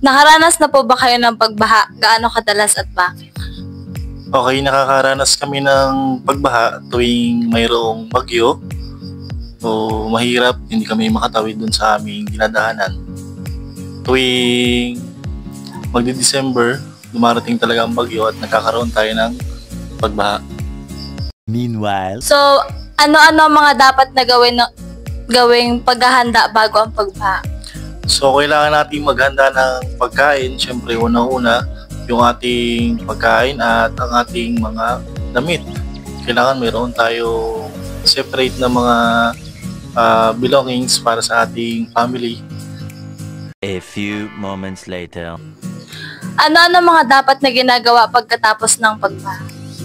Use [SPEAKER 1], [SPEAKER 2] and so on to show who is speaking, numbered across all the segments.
[SPEAKER 1] Nakaranas na po ba kayo ng pagbaha? Gaano kadalas at bakit?
[SPEAKER 2] Okay, nakakaranas kami ng pagbaha tuwing mayroong bagyo. So, mahirap, hindi kami makatawid dun sa aming dinadaanan. Tuwing magdi-December, dumarating talaga ang bagyo at nagkakaroon tayo ng pagbaha.
[SPEAKER 3] Meanwhile,
[SPEAKER 1] So, ano-ano ang mga dapat na gawing paghahanda bago ang pagbaha?
[SPEAKER 2] So, kailangan natin maghanda ng pagkain. Siyempre, una-una, yung ating pagkain at ang ating mga damit. Kailangan mayroon tayo separate na mga belongings para sa ating family.
[SPEAKER 3] a few moments later.
[SPEAKER 1] Ano-ano mga dapat na ginagawa pagkatapos ng pagbaha?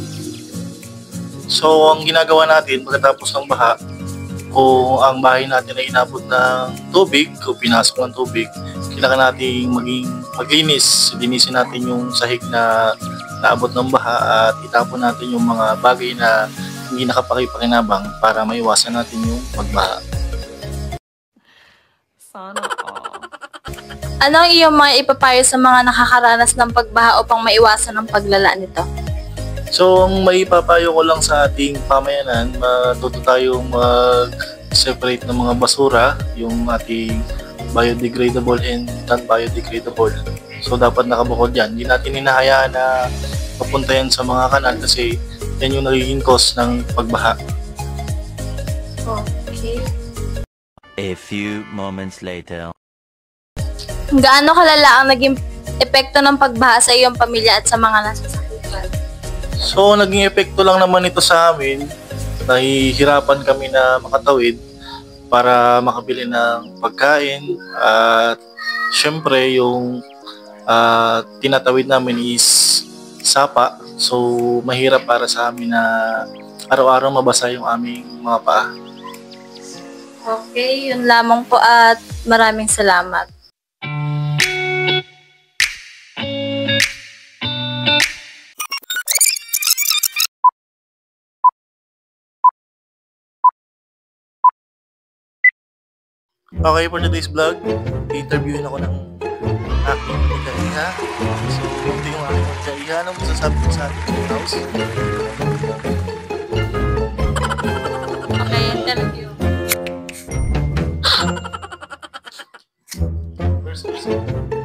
[SPEAKER 2] So, ang ginagawa natin pagkatapos ng baha, kung ang bahay natin ay inabot ng tubig, kung pinasok ng tubig, kailangan natin maglinis. Linisin natin yung sahig na naabot ng baha at itapon natin yung mga bagay na hindi nakapakipakinabang para maiwasan natin yung pagbaha.
[SPEAKER 4] Sana all.
[SPEAKER 1] Ano ang iyong mga ipapayo sa mga nakakaranas ng pagbaha upang maiwasan ang paglala nito?
[SPEAKER 2] So, ang maipapayo ko lang sa ating pamayanan, matuto tayong mag-separate ng mga basura, yung ating biodegradable and non-biodegradable. So, dapat nakabukod yan. Hindi natin hinahayaan na papunta yan sa mga kanal kasi yan yung nagiging cause ng pagbaha.
[SPEAKER 1] Okay.
[SPEAKER 3] A few moments later.
[SPEAKER 1] Gaano kalala ang naging epekto ng pagbaha sa iyong pamilya at sa mga nasasakupan?
[SPEAKER 2] So, naging epekto lang naman ito sa amin. Nahihirapan kami na makatawid para makabili ng pagkain. At syempre, yung tinatawid namin is sapa. So, mahirap para sa amin na araw-araw mabasa yung aming mga paa.
[SPEAKER 1] Okay, yun lamang po at maraming salamat.
[SPEAKER 2] Okay, for today's vlog, i-interviewin ako ng aking ikaiha. So, ito yung aking ikaiha. Anong masasabi ko sa ating house?
[SPEAKER 1] Okay, interview.
[SPEAKER 2] First person.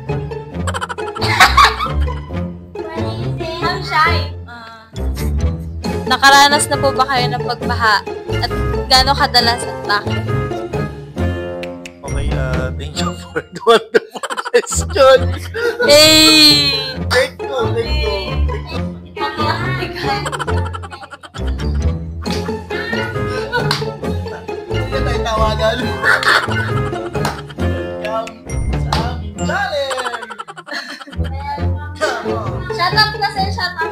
[SPEAKER 1] I'm shy. Nakaranas na po ba kayo ng pagbaha? At gaano kadalas at bakit?
[SPEAKER 2] Okay, thank you for the wonderful question.
[SPEAKER 1] Hey!
[SPEAKER 2] Thank you. Hindi tayo tawagan. Welcome sa aming channel. Come on.
[SPEAKER 1] Shut up kasi, shut up.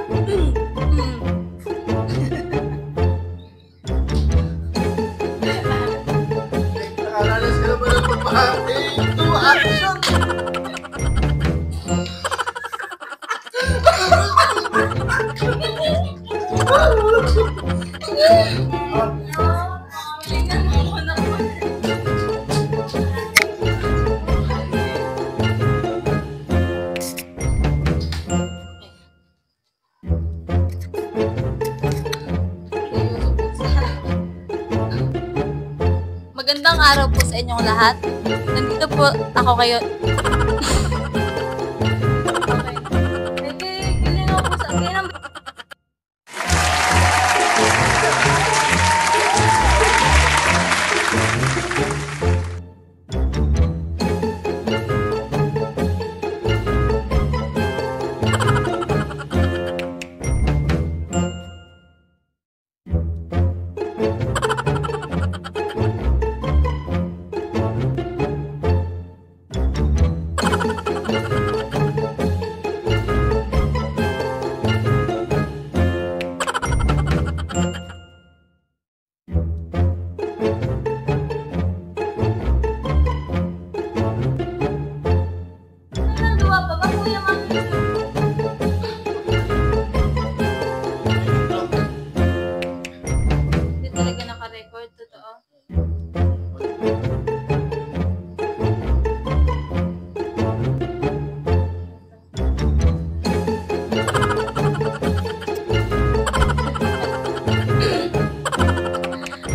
[SPEAKER 2] Nakaranas ka naman ng pagbaha. Into action!
[SPEAKER 1] Magandang araw po sa inyong lahat. Nandito po ako kayo. Okay. Giling ako sa akin.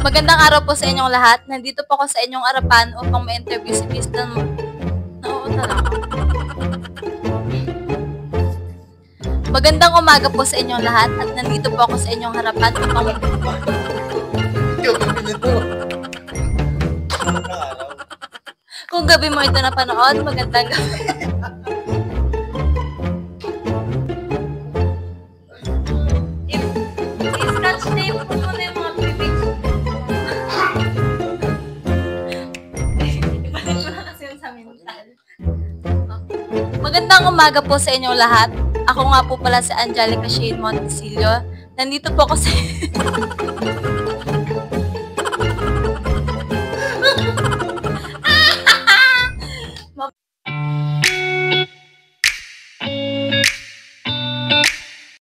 [SPEAKER 1] Magandang araw po sa inyong lahat. Nandito po ako sa inyong harapan upang ma-interview si Miss Oo, talaga. Magandang umaga po sa inyong lahat at nandito po ako sa inyong harapan upang kung gabi mo ito napanood, magandang gabi. I-scratch tape po muna yung mga bibig. Ibalik ko na kasi yun sa mental. Magandang umaga po sa inyong lahat. Ako nga po pala si Angelica Shane Montesilio. Nandito po ako sa